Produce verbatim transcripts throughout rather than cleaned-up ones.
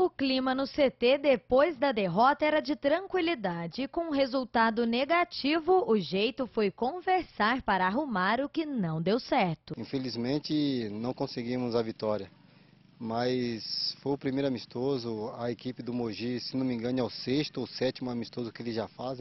O clima no C T depois da derrota era de tranquilidade e com um resultado negativo, o jeito foi conversar para arrumar o que não deu certo. Infelizmente não conseguimos a vitória, mas foi o primeiro amistoso, a equipe do Mogi, se não me engano é o sexto ou sétimo amistoso que eles já fazem.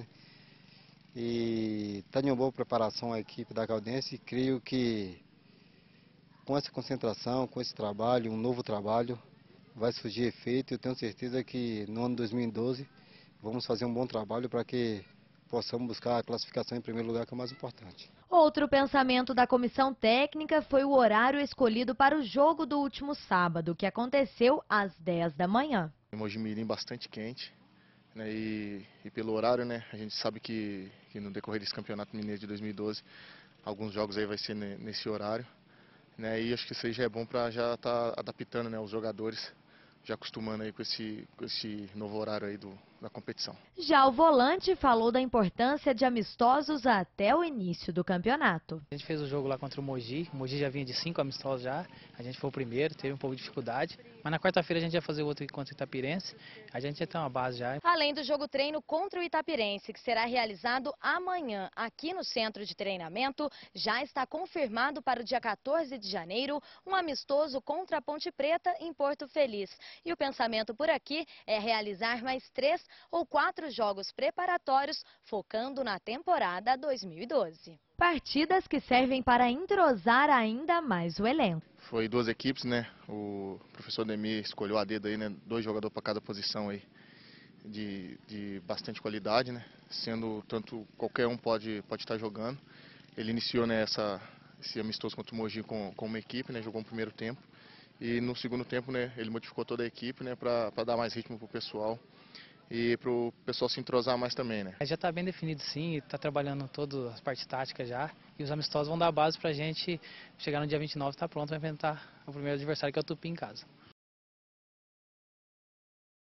E está em uma boa preparação a equipe da Caldense e creio que com essa concentração, com esse trabalho, um novo trabalho, vai surgir efeito. Eu tenho certeza que no ano dois mil e doze vamos fazer um bom trabalho para que possamos buscar a classificação em primeiro lugar, que é o mais importante. Outro pensamento da comissão técnica foi o horário escolhido para o jogo do último sábado, que aconteceu às dez da manhã. Mojimirim bastante quente, né, e, e pelo horário, né, a gente sabe que, que no decorrer desse Campeonato Mineiro de dois mil e doze, alguns jogos aí vai ser nesse horário, né, e acho que isso aí já é bom para já estar tá adaptando, né, os jogadores, já acostumando aí com esse, com esse novo horário aí do, da competição. Já o volante falou da importância de amistosos até o início do campeonato. A gente fez o jogo lá contra o Mogi, o Mogi já vinha de cinco amistosos já, a gente foi o primeiro, teve um pouco de dificuldade, mas na quarta-feira a gente ia fazer o outro contra o Itapirense, a gente já tem uma base já. Além do jogo treino contra o Itapirense, que será realizado amanhã aqui no centro de treinamento, já está confirmado para o dia quatorze de janeiro um amistoso contra a Ponte Preta em Porto Feliz. E o pensamento por aqui é realizar mais três ou quatro jogos preparatórios, focando na temporada dois mil e doze. Partidas que servem para entrosar ainda mais o elenco. Foi duas equipes, né? O professor Demir escolheu a dedo aí, né? Dois jogadores para cada posição aí, de, de bastante qualidade, né? Sendo tanto qualquer um pode pode estar jogando. Ele iniciou, né, essa, esse amistoso contra o Mogi com, com uma equipe, né? Jogou no primeiro tempo e no segundo tempo, né? Ele modificou toda a equipe, né? Para dar mais ritmo pro pessoal e para o pessoal se entrosar mais também, né? Já está bem definido sim, está trabalhando todas as partes táticas já, e os amistosos vão dar base para a gente chegar no dia vinte e nove e estar tá pronto para enfrentar o primeiro adversário, que é o Tupi, em casa.